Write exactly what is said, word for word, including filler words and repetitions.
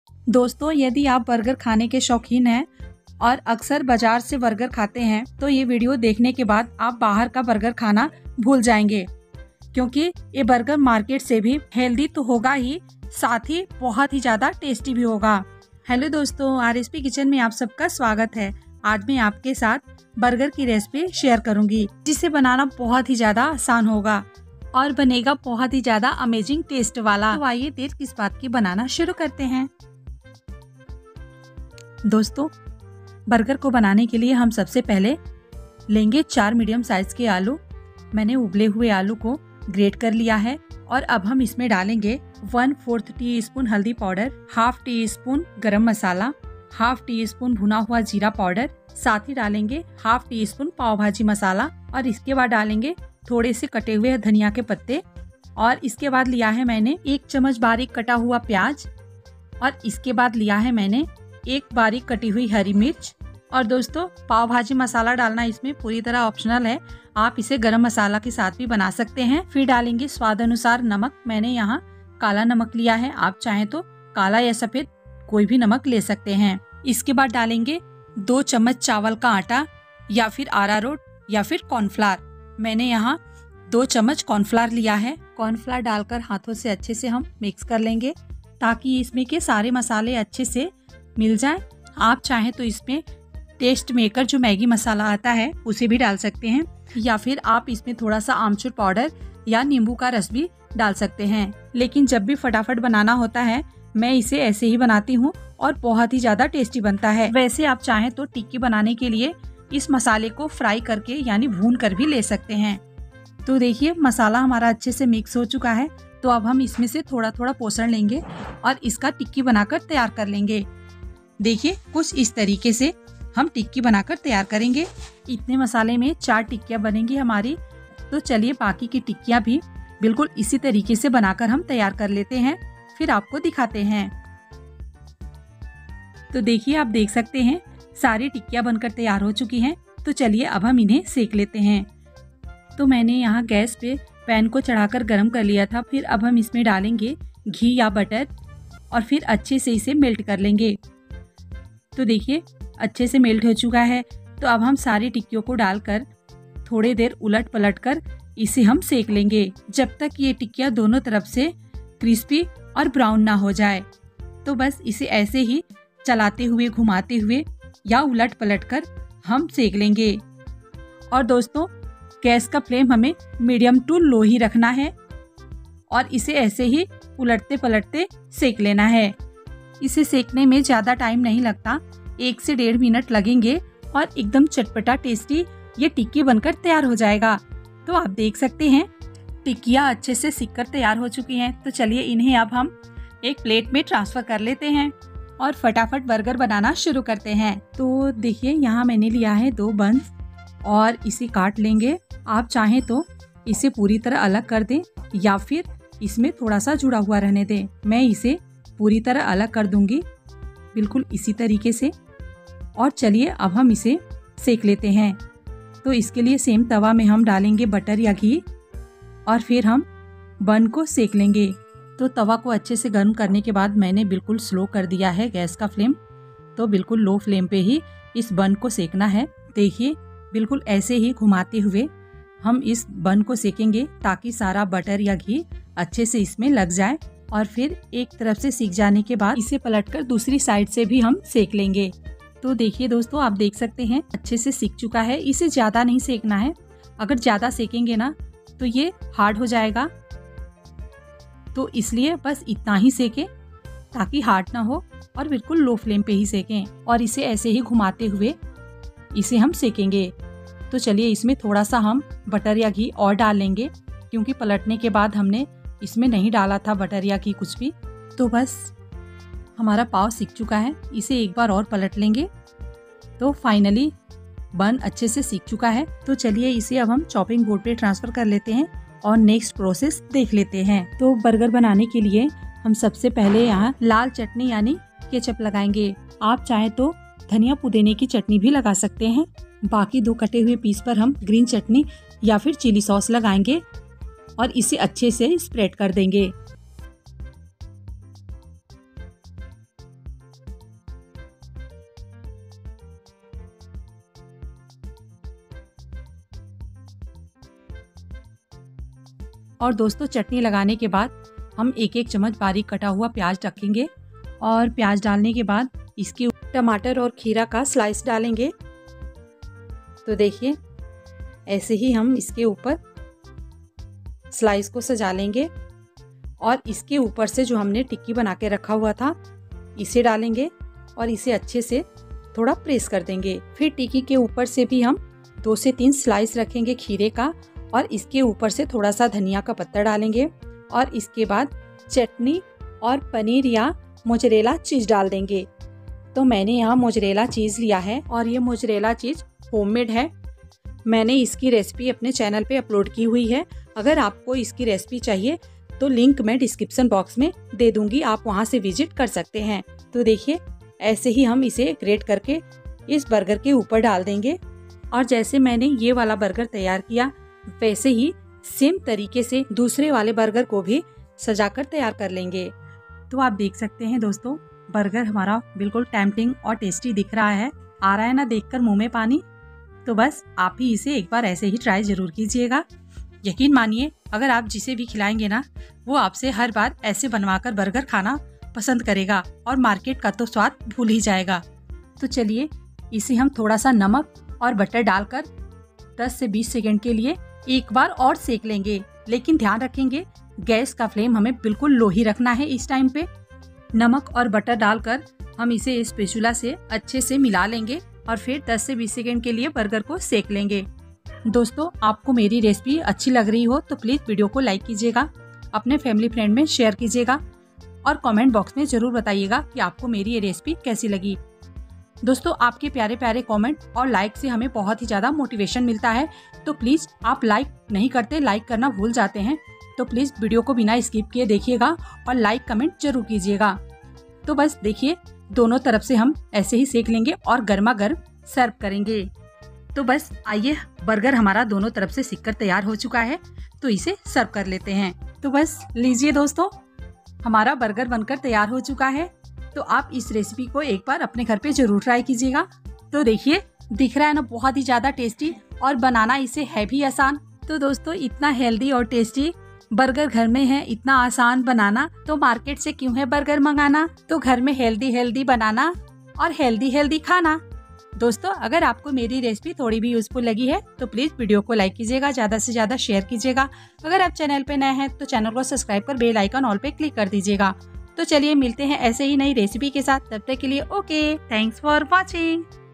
दोस्तों, यदि आप बर्गर खाने के शौकीन हैं और अक्सर बाजार से बर्गर खाते हैं तो ये वीडियो देखने के बाद आप बाहर का बर्गर खाना भूल जाएंगे, क्योंकि ये बर्गर मार्केट से भी हेल्दी तो होगा ही, साथ ही बहुत ही ज्यादा टेस्टी भी होगा। हेलो दोस्तों, आरएसपी किचन में आप सबका स्वागत है। आज मैं आपके साथ बर्गर की रेसिपी शेयर करूंगी, जिसे बनाना बहुत ही ज्यादा आसान होगा और बनेगा बहुत ही ज्यादा अमेजिंग टेस्ट वाला। तो आइए देर किस बात की, बनाना शुरू करते हैं। दोस्तों, बर्गर को बनाने के लिए हम सबसे पहले लेंगे चार मीडियम साइज के आलू। मैंने उबले हुए आलू को ग्रेट कर लिया है और अब हम इसमें डालेंगे वन फोर्थ टी स्पून हल्दी पाउडर, हाफ टी स्पून गरम मसाला, हाफ टी स्पून भुना हुआ जीरा पाउडर, साथ ही डालेंगे हाफ टी स्पून पाव भाजी मसाला और इसके बाद डालेंगे थोड़े से कटे हुए धनिया के पत्ते और इसके बाद लिया है मैंने एक चम्मच बारीक कटा हुआ प्याज और इसके बाद लिया है मैंने एक बारीक कटी हुई हरी मिर्च। और दोस्तों, पाव भाजी मसाला डालना इसमें पूरी तरह ऑप्शनल है, आप इसे गरम मसाला के साथ भी बना सकते हैं। फिर डालेंगे स्वाद अनुसार नमक। मैंने यहाँ काला नमक लिया है, आप चाहें तो काला या सफेद कोई भी नमक ले सकते हैं। इसके बाद डालेंगे दो चम्मच चावल का आटा या फिर अरारोट या फिर कॉर्नफ्लावर। मैंने यहाँ दो चम्मच कॉर्नफ्लावर लिया है। कॉर्नफ्लावर डालकर हाथों से अच्छे से हम मिक्स कर लेंगे ताकि इसमें के सारे मसाले अच्छे से मिल जाए। आप चाहें तो इसमें टेस्ट मेकर जो मैगी मसाला आता है उसे भी डाल सकते हैं या फिर आप इसमें थोड़ा सा आमचूर पाउडर या नींबू का रस भी डाल सकते हैं। लेकिन जब भी फटाफट बनाना होता है मैं इसे ऐसे ही बनाती हूँ और बहुत ही ज्यादा टेस्टी बनता है। वैसे आप चाहें तो टिक्की बनाने के लिए इस मसाले को फ्राई करके यानी भून कर भी ले सकते हैं। तो देखिए, मसाला हमारा अच्छे से मिक्स हो चुका है। तो अब हम इसमें से थोड़ा थोड़ा पोषण लेंगे और इसका टिक्की बनाकर तैयार कर लेंगे। देखिए, कुछ इस तरीके से हम टिक्की बनाकर तैयार करेंगे। इतने मसाले में चार टिक्कियाँ बनेंगी हमारी। तो चलिए बाकी की टिक्कियाँ भी बिल्कुल इसी तरीके से बनाकर हम तैयार कर लेते हैं, फिर आपको दिखाते हैं। तो देखिए, आप देख सकते हैं सारी टिक्कियाँ बनकर तैयार हो चुकी हैं। तो चलिए अब हम इन्हें सेक लेते हैं। तो मैंने यहाँ गैस पे पैन को चढ़ाकर गर्म कर लिया था। फिर अब हम इसमें डालेंगे घी या बटर और फिर अच्छे से इसे मेल्ट कर लेंगे। तो देखिए, अच्छे से मेल्ट हो चुका है। तो अब हम सारी टिक्कियों को डालकर थोड़ी देर उलट पलट कर इसे हम सेक लेंगे, जब तक ये टिक्कियाँ दोनों तरफ से क्रिस्पी और ब्राउन ना हो जाए। तो बस इसे ऐसे ही चलाते हुए, घुमाते हुए या उलट पलट कर हम सेक लेंगे। और दोस्तों, गैस का फ्लेम हमें मीडियम टू लो ही रखना है और इसे ऐसे ही उलटते पलटते सेक लेना है। इसे सेकने में ज्यादा टाइम नहीं लगता, एक से डेढ़ मिनट लगेंगे और एकदम चटपटा टेस्टी ये टिक्की बनकर तैयार हो जाएगा। तो आप देख सकते हैं टिक्कियाँ अच्छे से सिककर तैयार हो चुकी हैं। तो चलिए इन्हें अब हम एक प्लेट में ट्रांसफर कर लेते हैं और फटाफट बर्गर बनाना शुरू करते हैं। तो देखिए, यहाँ मैंने लिया है दो बंस और इसे काट लेंगे। आप चाहें तो इसे पूरी तरह अलग कर दें या फिर इसमें थोड़ा सा जुड़ा हुआ रहने दें। मैं इसे पूरी तरह अलग कर दूंगी, बिल्कुल इसी तरीके से। और चलिए अब हम इसे सेक लेते हैं। तो इसके लिए सेम तवा में हम डालेंगे बटर या घी और फिर हम बन को सेक लेंगे। तो तवा को अच्छे से गर्म करने के बाद मैंने बिल्कुल स्लो कर दिया है गैस का फ्लेम। तो बिल्कुल लो फ्लेम पे ही इस बन को सेकना है। देखिए, बिल्कुल ऐसे ही घुमाते हुए हम इस बन को सेकेंगे ताकि सारा बटर या घी अच्छे से इसमें लग जाए। और फिर एक तरफ से सीख जाने के बाद इसे पलटकर दूसरी साइड से भी हम सेक लेंगे। तो देखिए दोस्तों, आप देख सकते हैं अच्छे से सीख चुका है। इसे ज्यादा नहीं सेकना है, अगर ज्यादा सेकेंगे ना तो ये हार्ड हो जाएगा। तो इसलिए बस इतना ही सेकें ताकि हार्ड ना हो और बिल्कुल लो फ्लेम पे ही सेकें। और इसे ऐसे ही घुमाते हुए इसे हम सेकेंगे। तो चलिए इसमें थोड़ा सा हम बटर या घी और डाल लेंगे, क्योंकि पलटने के बाद हमने इसमें नहीं डाला था बटर या घी कुछ भी। तो बस हमारा पाव सिक चुका है, इसे एक बार और पलट लेंगे। तो फाइनली बन अच्छे से सिक चुका है। तो चलिए इसे अब हम चॉपिंग बोर्ड पे ट्रांसफर कर लेते हैं और नेक्स्ट प्रोसेस देख लेते हैं। तो बर्गर बनाने के लिए हम सबसे पहले यहाँ लाल चटनी यानी केचप लगाएंगे। आप चाहे तो धनिया पुदीने की चटनी भी लगा सकते हैं। बाकी दो कटे हुए पीस पर हम ग्रीन चटनी या फिर चिली सॉस लगाएंगे और इसे अच्छे से स्प्रेड कर देंगे। और दोस्तों चटनी लगाने के बाद हम एक एक चम्मच बारीक कटा हुआ प्याज रखेंगे और प्याज डालने के बाद इसके टमाटर और खीरा का स्लाइस डालेंगे। तो देखिए ऐसे ही हम इसके ऊपर स्लाइस को सजा लेंगे और इसके ऊपर से जो हमने टिक्की बना के रखा हुआ था इसे डालेंगे और इसे अच्छे से थोड़ा प्रेस कर देंगे। फिर टिक्की के ऊपर से भी हम दो से तीन स्लाइस रखेंगे खीरे का और इसके ऊपर से थोड़ा सा धनिया का पत्ता डालेंगे और इसके बाद चटनी और पनीर या मोज़रेला चीज़ डाल देंगे। तो मैंने यहाँ मोज़रेला चीज़ लिया है और ये मोज़रेला चीज़ होममेड है। मैंने इसकी रेसिपी अपने चैनल पे अपलोड की हुई है। अगर आपको इसकी रेसिपी चाहिए तो लिंक मैं डिस्क्रिप्शन बॉक्स में दे दूंगी, आप वहाँ से विजिट कर सकते हैं। तो देखिए ऐसे ही हम इसे ग्रेट करके इस बर्गर के ऊपर डाल देंगे और जैसे मैंने ये वाला बर्गर तैयार किया वैसे ही सेम तरीके से दूसरे वाले बर्गर को भी सजाकर तैयार कर लेंगे। तो आप देख सकते हैं दोस्तों बर्गर हमारा बिल्कुल टेम्पटिंग और टेस्टी दिख रहा है। आ रहा है ना देखकर मुंह में पानी। तो बस आप ही इसे एक बार ऐसे ही ट्राई जरूर कीजिएगा। यकीन मानिए अगर आप जिसे भी खिलाएंगे ना वो आपसे हर बार ऐसे बनवाकर बर्गर खाना पसंद करेगा और मार्केट का तो स्वाद भूल ही जाएगा। तो चलिए इसे हम थोड़ा सा नमक और बटर डालकर दस से बीस सेकंड के लिए एक बार और सेक लेंगे, लेकिन ध्यान रखेंगे गैस का फ्लेम हमें बिल्कुल लो ही रखना है। इस टाइम पे नमक और बटर डालकर हम इसे स्पैचुला से अच्छे से मिला लेंगे और फिर दस से बीस सेकंड के लिए बर्गर को सेक लेंगे। दोस्तों आपको मेरी रेसिपी अच्छी लग रही हो तो प्लीज वीडियो को लाइक कीजिएगा, अपने फैमिली फ्रेंड में शेयर कीजिएगा और कमेंट बॉक्स में जरूर बताइएगा कि आपको मेरी ये रेसिपी कैसी लगी। दोस्तों आपके प्यारे प्यारे कमेंट और लाइक से हमें बहुत ही ज्यादा मोटिवेशन मिलता है। तो प्लीज आप लाइक नहीं करते, लाइक करना भूल जाते हैं, तो प्लीज वीडियो को बिना स्किप किए देखिएगा और लाइक कमेंट जरूर कीजिएगा। तो बस देखिए दोनों तरफ से हम ऐसे ही सेक लेंगे और गर्मा गर्म सर्व करेंगे। तो बस आइए बर्गर हमारा दोनों तरफ से सिककर तैयार हो चुका है, तो इसे सर्व कर लेते हैं। तो बस लीजिए दोस्तों हमारा बर्गर बनकर तैयार हो चुका है। तो आप इस रेसिपी को एक बार अपने घर पे जरूर ट्राई कीजिएगा। तो देखिए दिख रहा है ना बहुत ही ज्यादा टेस्टी और बनाना इसे है भी आसान। तो दोस्तों इतना हेल्दी और टेस्टी बर्गर घर में है, इतना आसान बनाना, तो मार्केट से क्यों है बर्गर मंगाना। तो घर में हेल्दी हेल्दी बनाना और हेल्दी हेल्दी खाना। दोस्तों अगर आपको मेरी रेसिपी थोड़ी भी यूजफुल लगी है तो प्लीज वीडियो को लाइक कीजिएगा, ज्यादा से ज्यादा शेयर कीजिएगा। अगर आप चैनल पे नए हैं तो चैनल को सब्सक्राइब कर बेल आइकन ऑल पे क्लिक कर दीजिएगा। तो चलिए मिलते हैं ऐसे ही नई रेसिपी के साथ, तब तक के लिए ओके, थैंक्स फॉर वॉचिंग।